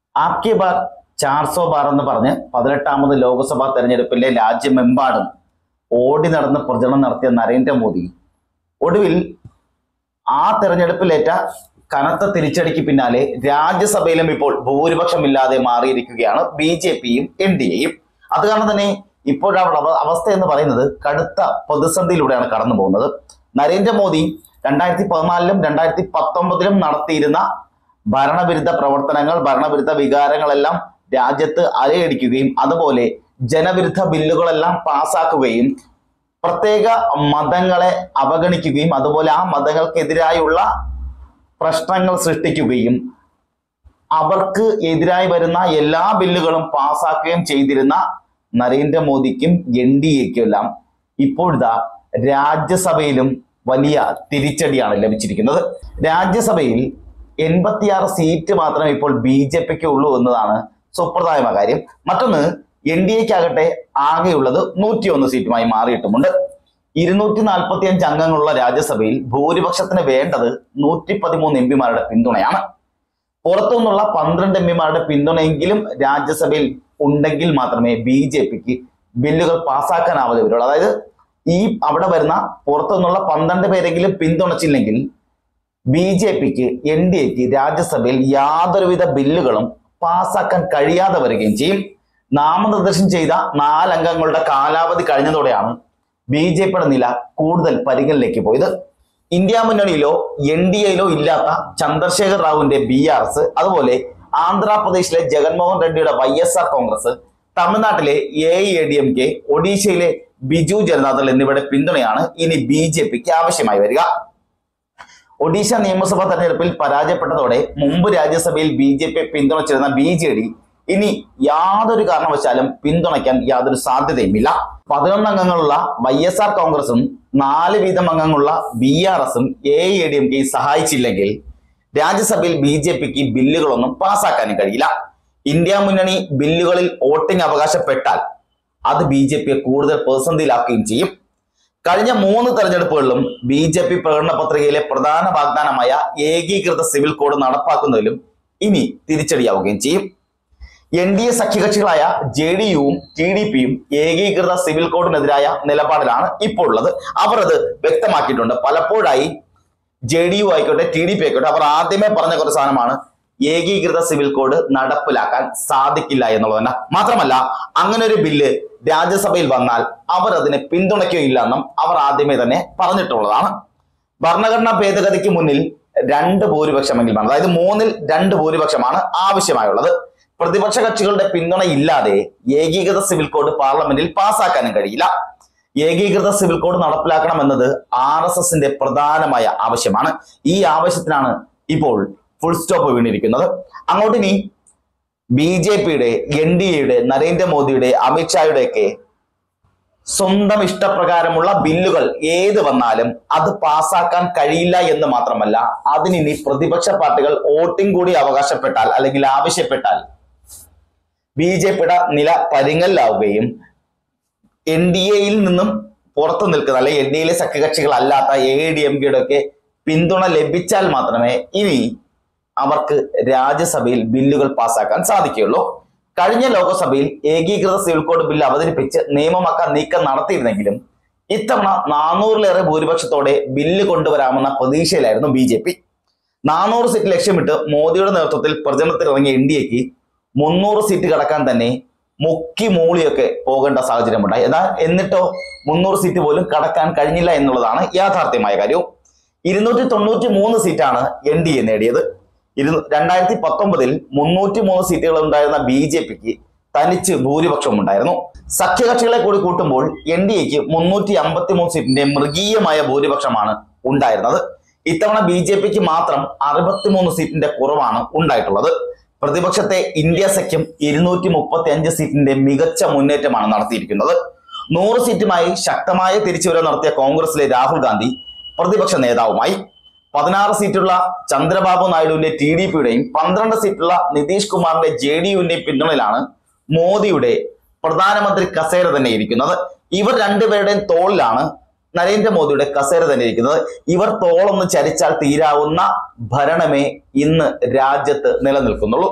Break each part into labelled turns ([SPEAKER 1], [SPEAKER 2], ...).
[SPEAKER 1] ആപ്കി bar 400 bar എന്ന് പറഞ്ഞ് 18ാമത് ലോക്സഭാ തെരഞ്ഞെടുപ്പിലെ രാജ്യമെമ്പാടും ഓടി നടന്ന് പ്രചരണം നടത്തിയ നരേന്ദ്രമോദി ഒടുവിൽ ആ തെരഞ്ഞെടുപ്പിലേറ്റ കനത്ത തിരിച്ചടിക്ക് പിന്നാലെ രാജ്യസഭയിലും ഇപ്പോൾ ഭൂരിപക്ഷമില്ലാതെ മാറിയിരിക്കുകയാണ് ബി.ജെ.പിയും എൻ.ഡി.എയും. അത് കാരണം തന്നെ ഇപ്പോഴവിടെ അവസ്ഥ എന്ന് പറയുന്നത് കടുത്ത പ്രതിസന്ധിയിലൂടെയാണ് കടന്നു പോകുന്നത്. നരേന്ദ്രമോദി 2014-ലും 2019-ലും നടത്തിയിരുന്ന ഭരണവിരുദ്ധ പ്രവർത്തനങ്ങൾ, ഭരണവിരുദ്ധ വികാരങ്ങളെല്ലാം രാജ്യത്ത് അലയടിക്കുകയും അതുപോലെ ജനവിരുദ്ധ ബില്ലുകളെല്ലാം പാസാക്കുകയും പ്രത്യേക മതങ്ങളെ അവഗണിക്കുകയും അതുപോലെ ആ മതങ്ങൾക്കെതിരായുള്ള പ്രശ്നങ്ങൾ സൃഷ്ടിക്കുകയും അവർക്ക് എതിരായി വരുന്ന എല്ലാ ബില്ലുകളും പാസാക്കുകയും ചെയ്തിരുന്ന നരേന്ദ്രമോദിക്കും എൻ.ഡി.എക്കും എല്ലാം ഇപ്പോഴിതാ രാജ്യസഭയിലും വലിയ തിരിച്ചടിയാണ് ലഭിച്ചിരിക്കുന്നത്. രാജ്യസഭയിൽ 86 സീറ്റ് മാത്രമേ ഇപ്പോൾ ബി.ജെ.പിക്ക് ഉള്ളൂ എന്നതാണ് സുപ്രധാനമായ കാര്യം. മറ്റൊന്ന്, എൻ.ഡി.എക്കാകട്ടെ ആകെയുള്ളത് 101 സീറ്റുമായി മാറിയിട്ടുമുണ്ട്. 245 അംഗങ്ങളുള്ള രാജ്യസഭയിൽ ഭൂരിപക്ഷത്തിന് വേണ്ടത് 113 എംപിമാരുടെ പിന്തുണയാണ്. പുറത്തുനിന്നുള്ള 12 എംപിമാരുടെ പിന്തുണയെങ്കിലും രാജ്യസഭയിൽ ഉണ്ടെങ്കിൽ മാത്രമേ ബി.ജെ.പിക്ക് ബില്ലുകൾ പാസ്സാക്കാനാവാതെ വരുള്ളൂ. അതായത് അവിടെ വരുന്ന പുറത്തുനിന്നുള്ള 12 പേരെങ്കിലും പിന്തുണച്ചില്ലെങ്കിൽ ബി.ജെ.പിക്ക് എൻ.ഡി.എക്ക് രാജ്യസഭയിൽ യാതൊരുവിധ ബില്ലുകളും പാസ്സാക്കാൻ കഴിയാതെ വരികയും ചെയ്യും. നാമനിർദ്ദേശം ചെയ്ത 4 അംഗങ്ങളുടെ കാലാവധി കഴിഞ്ഞതോടെയാണ് ബി.ജെ.പിയുടെ നില കൂടുതൽ പരിഗണനയിലേക്ക് പോയത്. ഇന്ത്യ മുന്നണിയിലോ എൻ.ഡി.എയിലോ ഇല്ലാത്ത ചന്ദ്രശേഖർ റാവുവിന്റെ ബി.ആർ.എസ്, അതുപോലെ ആന്ധ്രാപ്രദേശിലെ ജഗൻമോഹൻ റെഡ്ഡിയുടെ വൈ.എസ്.ആർ കോൺഗ്രസ്, തമിഴ്നാട്ടിലെ എ.ഐ.എ.ഡി.എം.കെ, ഒഡീഷയിലെ ബിജു ജനതാദൾ എന്നിവയുടെ പിന്തുണയാണ് ഇനി ബി.ജെ.പിക്ക് ആവശ്യമായി വരിക. ഒഡീഷ നിയമസഭാ തെരഞ്ഞെടുപ്പിൽ പരാജയപ്പെട്ടതോടെ മുമ്പ് രാജ്യസഭയിൽ ബി.ജെ.പിയെ പിന്തുണച്ചിരുന്ന ബി.ജെ.ഡി ഇനി യാതൊരു കാരണവശാലും പിന്തുണയ്ക്കാൻ യാതൊരു സാധ്യതയുമില്ല. 11 അംഗങ്ങളുള്ള വൈ.എസ്.ആർ കോൺഗ്രസും 4 വീതം അംഗങ്ങളുള്ള ബി.ആർ.എസും എ.ഐ.എ.ഡി.എം.കെ സഹായിച്ചില്ലെങ്കിൽ രാജ്യസഭയിൽ ബി.ജെ.പിക്ക് ബില്ലുകളൊന്നും പാസ്സാക്കാനും കഴിയില്ല. ഇന്ത്യ മുന്നണി ബില്ലുകളിൽ വോട്ടിംഗ് അവകാശപ്പെട്ടാൽ അത് ബി.ജെ.പിയെ കൂടുതൽ പ്രതിസന്ധിയിലാക്കുകയും ചെയ്യും. കഴിഞ്ഞ 3 തെരഞ്ഞെടുപ്പുകളിലും ബി.ജെ.പി പ്രകടന പത്രികയിലെ പ്രധാന വാഗ്ദാനമായ ഏകീകൃത സിവിൽ കോഡ് നടപ്പാക്കുന്നതിലും ഇനി തിരിച്ചടിയാവുകയും ചെയ്യും. എൻ.ഡി.എ സഖ്യകക്ഷികളായ ജെ.ഡി.യുവും ടി.ഡി.പിയും ഏകീകൃത സിവിൽ കോഡിനെതിരായ നിലപാടിലാണ് ഇപ്പോൾ ഉള്ളത്. അവർ അത് വ്യക്തമാക്കിയിട്ടുണ്ട്. പലപ്പോഴായി ജെ.ഡി.യു ആയിക്കോട്ടെ ടി.ഡി.പി ആയിക്കോട്ടെ അവർ ആദ്യമേ പറഞ്ഞ കുറച്ച് സാധനമാണ് ഏകീകൃത സിവിൽ കോഡ് നടപ്പിലാക്കാൻ സാധിക്കില്ല എന്നുള്ളത് തന്നെ. മാത്രമല്ല, അങ്ങനെ ഒരു ബില്ല് രാജ്യസഭയിൽ വന്നാൽ അവർ അതിനെ പിന്തുണയ്ക്കുകയില്ല എന്നും അവർ ആദ്യമേ തന്നെ പറഞ്ഞിട്ടുള്ളതാണ്. ഭരണഘടനാ ഭേദഗതിക്ക് മുന്നിൽ 2 ഭൂരിപക്ഷമെങ്കിലും വേണം. അതായത് 3-ൽ 2 ഭൂരിപക്ഷമാണ് ആവശ്യമായുള്ളത്. പ്രതിപക്ഷ കക്ഷികളുടെ പിന്തുണ ഇല്ലാതെ ഏകീകൃത സിവിൽ കോഡ് പാർലമെന്റിൽ പാസ്സാക്കാനും കഴിയില്ല. ഏകീകൃത സിവിൽ കോഡ് നടപ്പിലാക്കണമെന്നത് RSSന്റെ പ്രധാനമായ ആവശ്യമാണ്. ഈ ആവശ്യത്തിനാണ് ഇപ്പോൾ ഫുൾ സ്റ്റോപ്പ് വീണിരിക്കുന്നത്. അങ്ങോട്ടിനി ബി.ജെ.പിയുടെ, എൻ.ഡി.എയുടെ, നരേന്ദ്രമോദിയുടെ, അമിത്ഷായുടെ ഒക്കെ സ്വന്തം ഇഷ്ടപ്രകാരമുള്ള ബില്ലുകൾ ഏത് വന്നാലും അത് പാസ്സാക്കാൻ കഴിയില്ല എന്ന് മാത്രമല്ല, അതിനി പ്രതിപക്ഷ പാർട്ടികൾ വോട്ടിംഗ് കൂടി അവകാശപ്പെട്ടാൽ അല്ലെങ്കിൽ ആവശ്യപ്പെട്ടാൽ ബി.ജെ.പിയുടെ നില പരിങ്ങലിലാവുകയും എൻ.ഡി.എയിൽ നിന്നും പുറത്തു നിൽക്കുന്ന അല്ലെങ്കിൽ എൻ.ഡി.എയിലെ സഖ്യകക്ഷികൾ അല്ലാത്ത എ.ഐ.ഡി.എം.കെയുടെ ഒക്കെ പിന്തുണ ലഭിച്ചാൽ മാത്രമേ ഇനി അവർക്ക് രാജ്യസഭയിൽ ബില്ലുകൾ പാസ്സാക്കാൻ സാധിക്കുകയുള്ളൂ. കഴിഞ്ഞ ലോക്സഭയിൽ ഏകീകൃത സിവിൽ കോഡ് ബില്ല് അവതരിപ്പിച്ച് നിയമമാക്കാൻ നീക്കം നടത്തിയിരുന്നെങ്കിലും ഇത്തവണ 400-ലേറെ ഭൂരിപക്ഷത്തോടെ ബില്ല് കൊണ്ടുവരാമെന്ന പ്രതീക്ഷയിലായിരുന്നു ബി.ജെ.പി. 400 സീറ്റ് ലക്ഷ്യമിട്ട് മോദിയുടെ നേതൃത്വത്തിൽ പ്രചരണത്തിലിറങ്ങിയ എൻ.ഡി.എക്ക് 300 സീറ്റ് കടക്കാൻ തന്നെ മുക്കി മൂളിയൊക്കെ പോകേണ്ട സാഹചര്യമുണ്ടായി. എന്നിട്ടോ 300 സീറ്റ് പോലും കടക്കാൻ കഴിഞ്ഞില്ല എന്നുള്ളതാണ് യാഥാർത്ഥ്യമായ കാര്യവും. 293 സീറ്റാണ് എൻ.ഡി.എ നേടിയത്. 2019-ൽ 303 സീറ്റുകൾ ഉണ്ടായിരുന്ന ബി.ജെ.പിക്ക് തനിച്ച് ഭൂരിപക്ഷം ഉണ്ടായിരുന്നു. സഖ്യകക്ഷികളെ കൂടി കൂട്ടുമ്പോൾ എൻ.ഡി.എക്ക് 353 സീറ്റിന്റെ മൃഗീയമായ ഭൂരിപക്ഷമാണ് ഉണ്ടായിരുന്നത്. ഇത്തവണ ബി.ജെ.പിക്ക് മാത്രം 63 സീറ്റിന്റെ കുറവാണ് ഉണ്ടായിട്ടുള്ളത്. പ്രതിപക്ഷത്തെ ഇന്ത്യ സഖ്യം 235 സീറ്റിന്റെ മികച്ച മുന്നേറ്റമാണ് നടത്തിയിരിക്കുന്നത്. 100 സീറ്റുമായി ശക്തമായ തിരിച്ചുവരവ് നടത്തിയ കോൺഗ്രസിലെ രാഹുൽ ഗാന്ധി പ്രതിപക്ഷ നേതാവുമായി. 16 സീറ്റുള്ള ചന്ദ്രബാബു നായിഡുവിന്റെ ടി.ഡി.പിയുടെയും 12 സീറ്റുള്ള നിതീഷ് കുമാറിന്റെ ജെ.ഡി.യുവിന്റെയും പിന്തുണയിലാണ് മോദിയുടെ പ്രധാനമന്ത്രി കസേര തന്നെ ഇരിക്കുന്നത്. ഇവർ രണ്ടുപേരുടെയും തോളിലാണ് നരേന്ദ്രമോദിയുടെ കസേര തന്നെ ഇരിക്കുന്നത്. ഇവർ തോളൊന്ന് ചരിച്ചാൽ തീരാവുന്ന ഭരണമേ ഇന്ന് രാജ്യത്ത് നിലനിൽക്കുന്നുള്ളൂ.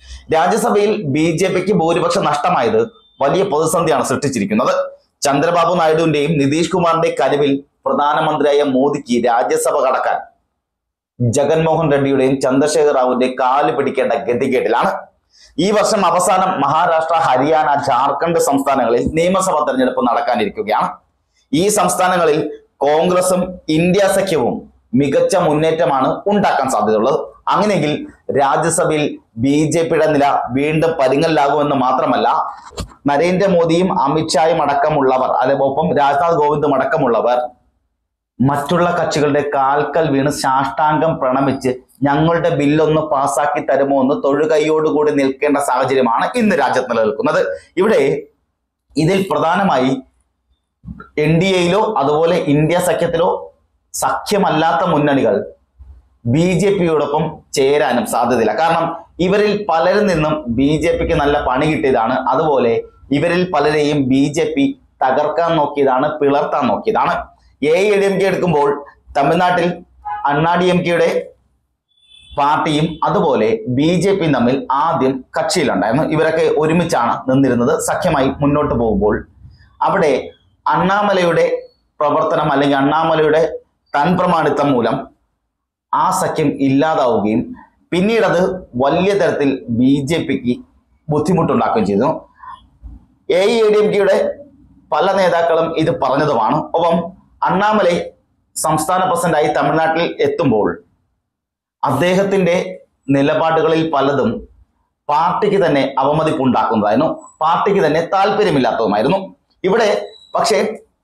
[SPEAKER 1] രാജ്യസഭയിൽ BJPക്ക് ഭൂരിപക്ഷം നഷ്ടമായത് വലിയ പ്രതിസന്ധിയാണ് സൃഷ്ടിച്ചിരിക്കുന്നത്. ചന്ദ്രബാബു നായിഡുവിന്റെയും നിതീഷ് കുമാറിന്റെയും കരുവിൽ പ്രധാനമന്ത്രിയായ മോദിക്ക് രാജ്യസഭ കടക്കാൻ ജഗൻമോഹൻ റെഡ്ഡിയുടെയും ചന്ദ്രശേഖർ റാവുവിന്റെയും കാല് പിടിക്കേണ്ട ഗതികേട്ടിലാണ്. ഈ വർഷം അവസാനം മഹാരാഷ്ട്ര, ഹരിയാന, ജാർഖണ്ഡ് സംസ്ഥാനങ്ങളിൽ നിയമസഭാ തെരഞ്ഞെടുപ്പ് നടക്കാനിരിക്കുകയാണ്. ഈ സംസ്ഥാനങ്ങളിൽ കോൺഗ്രസും ഇന്ത്യ സഖ്യവും മികച്ച മുന്നേറ്റമാണ് ഉണ്ടാക്കാൻ സാധ്യതയുള്ളത്. അങ്ങനെയെങ്കിൽ രാജ്യസഭയിൽ BJPയുടെ നില വീണ്ടും പരിങ്ങലിലാകുമെന്ന് മാത്രമല്ല, നരേന്ദ്രമോദിയും അമിത്ഷായും അടക്കമുള്ളവർ, ഒപ്പം രാജ്നാഥ് കോവിന്ദും അടക്കമുള്ളവർ മറ്റുള്ള കക്ഷികളുടെ കാൽക്കൽ വീണ് സാഷ്ടാംഗം പ്രണമിച്ച് ഞങ്ങളുടെ ബില്ലൊന്ന് പാസ്സാക്കി തരുമോ എന്ന് തൊഴുകൈയോടുകൂടി നിൽക്കേണ്ട സാഹചര്യമാണ് ഇന്ന് രാജ്യത്ത് നിലനിൽക്കുന്നത്. ഇവിടെ ഇതിൽ പ്രധാനമായി NDAയിലോ അതുപോലെ ഇന്ത്യ സഖ്യത്തിലോ സഖ്യമല്ലാത്ത മുന്നണികൾ BJPയോടൊപ്പം ചേരാനും സാധ്യതയില്ല. കാരണം ഇവരിൽ പലരിൽ നിന്നും BJPക്ക് നല്ല പണി കിട്ടിയതാണ്. അതുപോലെ ഇവരിൽ പലരെയും BJP തകർക്കാൻ നോക്കിയതാണ്, പിളർത്താൻ നോക്കിയതാണ്. AIADMK എടുക്കുമ്പോൾ തമിഴ്നാട്ടിൽ അണ്ണാ DMKയുടെ പാർട്ടിയും അതുപോലെ BJPയും തമ്മിൽ ആദ്യം കക്ഷിയിലുണ്ടായിരുന്നു. ഇവരൊക്കെ ഒരുമിച്ചാണ് നിന്നിരുന്നത്. സഖ്യമായി മുന്നോട്ട് പോകുമ്പോൾ അവിടെ അണ്ണാമലയുടെ പ്രവർത്തനം അല്ലെങ്കിൽ അണ്ണാമലയുടെ തൻപ്രമാണിത്വം മൂലം ആ സഖ്യം ഇല്ലാതാവുകയും പിന്നീട് അത് വലിയ തരത്തിൽ BJPക്ക് ബുദ്ധിമുട്ടുണ്ടാക്കുകയും ചെയ്തു. AIADMKയുടെ പല നേതാക്കളും ഇത് പറഞ്ഞതുമാണ്. ഒപ്പം അണ്ണാമലൈ സംസ്ഥാന പ്രസിഡന്റായി തമിഴ്നാട്ടിൽ എത്തുമ്പോൾ അദ്ദേഹത്തിന്റെ നിലപാടുകളിൽ പലതും പാർട്ടിക്ക് തന്നെ അവമതിപ്പുണ്ടാക്കുന്നതായിരുന്നു, പാർട്ടിക്ക് തന്നെ താല്പര്യമില്ലാത്തതുമായിരുന്നു. ഇവിടെ പക്ഷേ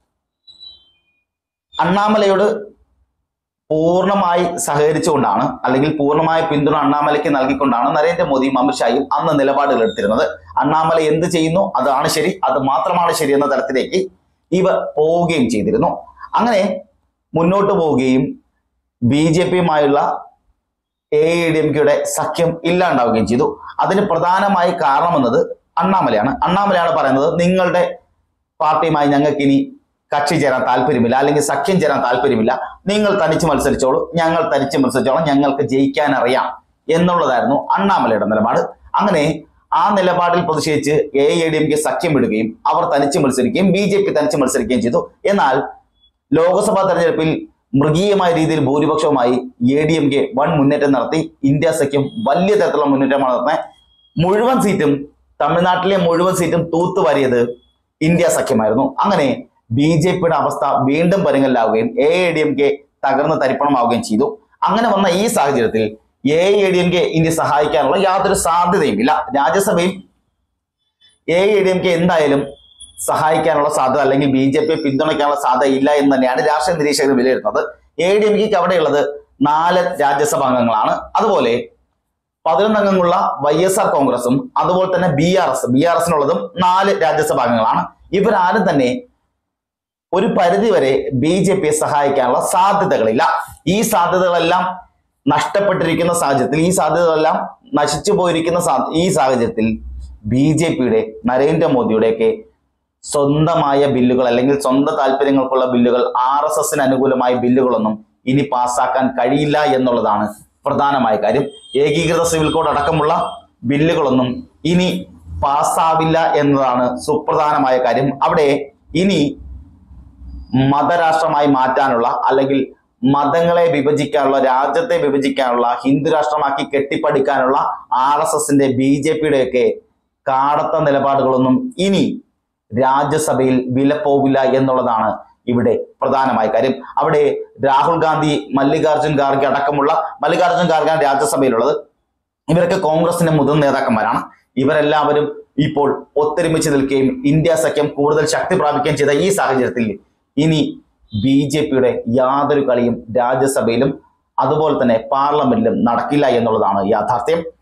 [SPEAKER 1] അണ്ണാമലയോട് പൂർണ്ണമായി സഹകരിച്ചുകൊണ്ടാണ് അല്ലെങ്കിൽ പൂർണ്ണമായ പിന്തുണ അണ്ണാമലയ്ക്ക് നൽകിക്കൊണ്ടാണ് നരേന്ദ്രമോദിയും അമിത്ഷായും അന്ന് നിലപാടുകൾ എടുത്തിരുന്നത്. അണ്ണാമല എന്ത് ചെയ്യുന്നു അതാണ് ശരി, അത് മാത്രമാണ് ശരി എന്ന തരത്തിലേക്ക് ഇവർ പോവുകയും ചെയ്തിരുന്നു. അങ്ങനെ മുന്നോട്ട് പോവുകയും BJPയുമായുള്ള AIADMKയുടെ സഖ്യം ഇല്ലാണ്ടാവുകയും ചെയ്തു. അതിന് പ്രധാനമായി കാരണമെന്നത് അണ്ണാമലയാണ് പറയുന്നത്, നിങ്ങളുടെ പാർട്ടിയുമായി ഞങ്ങൾക്ക് ഇനി കക്ഷി ചേരാൻ താല്പര്യമില്ല, അല്ലെങ്കിൽ സഖ്യം ചേരാൻ താല്പര്യമില്ല, നിങ്ങൾ തനിച്ച് മത്സരിച്ചോളൂ, ഞങ്ങൾ തനിച്ച് മത്സരിച്ചോളാം, ഞങ്ങൾക്ക് ജയിക്കാൻ അറിയാം എന്നുള്ളതായിരുന്നു അണ്ണാമലയുടെ നിലപാട്. അങ്ങനെ ആ നിലപാടിൽ പ്രതിഷേധിച്ച് AIADMK സഖ്യം വിടുകയും അവർ തനിച്ച് മത്സരിക്കുകയും BJP തനിച്ച് മത്സരിക്കുകയും ചെയ്തു. എന്നാൽ ലോക്സഭാ തെരഞ്ഞെടുപ്പിൽ മൃഗീയമായ രീതിയിൽ ഭൂരിപക്ഷവുമായി ADMK വൻ മുന്നേറ്റം നടത്തി. ഇന്ത്യ സഖ്യം വലിയ തരത്തിലുള്ള മുന്നേറ്റമാണ് നടത്തുന്നത്. മുഴുവൻ സീറ്റും, തമിഴ്നാട്ടിലെ മുഴുവൻ സീറ്റും തൂത്തുവാരിയത് ഇന്ത്യ സഖ്യമായിരുന്നു. അങ്ങനെ BJPയുടെ അവസ്ഥ വീണ്ടും പരിങ്ങലിലാവുകയും AIADMK തകർന്ന് തരിപ്പണമാവുകയും ചെയ്തു. അങ്ങനെ വന്ന ഈ സാഹചര്യത്തിൽ AIADMK ഇനി സഹായിക്കാനുള്ള യാതൊരു സാധ്യതയും ഇല്ല. രാജ്യസഭയിൽ AIADMK എന്തായാലും സഹായിക്കാനുള്ള സാധ്യത അല്ലെങ്കിൽ BJPയെ പിന്തുണയ്ക്കാനുള്ള സാധ്യത ഇല്ല എന്ന് തന്നെയാണ് രാഷ്ട്രീയ നിരീക്ഷകർ വിലയിരുത്തുന്നത്. AIADMKക്ക് അവിടെയുള്ളത് 4 രാജ്യസഭാ അംഗങ്ങളാണ്. അതുപോലെ 11 അംഗങ്ങളുള്ള YSR കോൺഗ്രസും അതുപോലെ തന്നെ BRSനുള്ളതും 4 രാജ്യസഭാ അംഗങ്ങളാണ്. ഇവരാരും തന്നെ ഒരു പരിധിവരെ BJPയെ സഹായിക്കാനുള്ള സാധ്യതകളില്ല. ഈ സാധ്യതകളെല്ലാം നഷ്ടപ്പെട്ടിരിക്കുന്ന സാഹചര്യത്തിൽ, ഈ സാധ്യതകളെല്ലാം നശിച്ചു പോയിരിക്കുന്ന ഈ സാഹചര്യത്തിൽ BJPയുടെ നരേന്ദ്രമോദിയുടെയൊക്കെ സ്വന്തമായ ബില്ലുകൾ അല്ലെങ്കിൽ സ്വന്തം താല്പര്യങ്ങൾക്കുള്ള ബില്ലുകൾ, RSSന് അനുകൂലമായ ബില്ലുകളൊന്നും ഇനി പാസ്സാക്കാൻ കഴിയില്ല എന്നുള്ളതാണ് പ്രധാനമായ കാര്യം. ഏകീകൃത സിവിൽ കോഡ് അടക്കമുള്ള ബില്ലുകളൊന്നും ഇനി പാസ്സാവില്ല എന്നതാണ് സുപ്രധാനമായ കാര്യം. അവിടെ ഇനി മതരാഷ്ട്രമായി മാറ്റാനുള്ള അല്ലെങ്കിൽ മതങ്ങളെ വിഭജിക്കാനുള്ള, രാജ്യത്തെ വിഭജിക്കാനുള്ള, ഹിന്ദു രാഷ്ട്രമാക്കി കെട്ടിപ്പടുക്കാനുള്ള RSSന്റെ BJPയുടെയൊക്കെ കാടത്ത നിലപാടുകളൊന്നും ഇനി രാജ്യസഭയിൽ വിലപ്പോവില്ല എന്നുള്ളതാണ് ഇവിടെ പ്രധാനമായ കാര്യം. അവിടെ രാഹുൽ ഗാന്ധി, മല്ലികാർജുൻ ഖാർഗെ അടക്കമുള്ള, മല്ലികാർജുൻ ഖാർഗെയാണ് രാജ്യസഭയിലുള്ളത്, ഇവരൊക്കെ കോൺഗ്രസിന്റെ മുതിർന്ന നേതാക്കന്മാരാണ്. ഇവരെല്ലാവരും ഇപ്പോൾ ഒത്തൊരുമിച്ച് നിൽക്കുകയും ഇന്ത്യ സഖ്യം കൂടുതൽ ശക്തി പ്രാപിക്കുകയും ചെയ്ത ഈ സാഹചര്യത്തിൽ ഇനി BJPയുടെ യാതൊരു കളിയും രാജ്യസഭയിലും അതുപോലെ തന്നെ പാർലമെന്റിലും നടക്കില്ല എന്നുള്ളതാണ് യാഥാർത്ഥ്യം.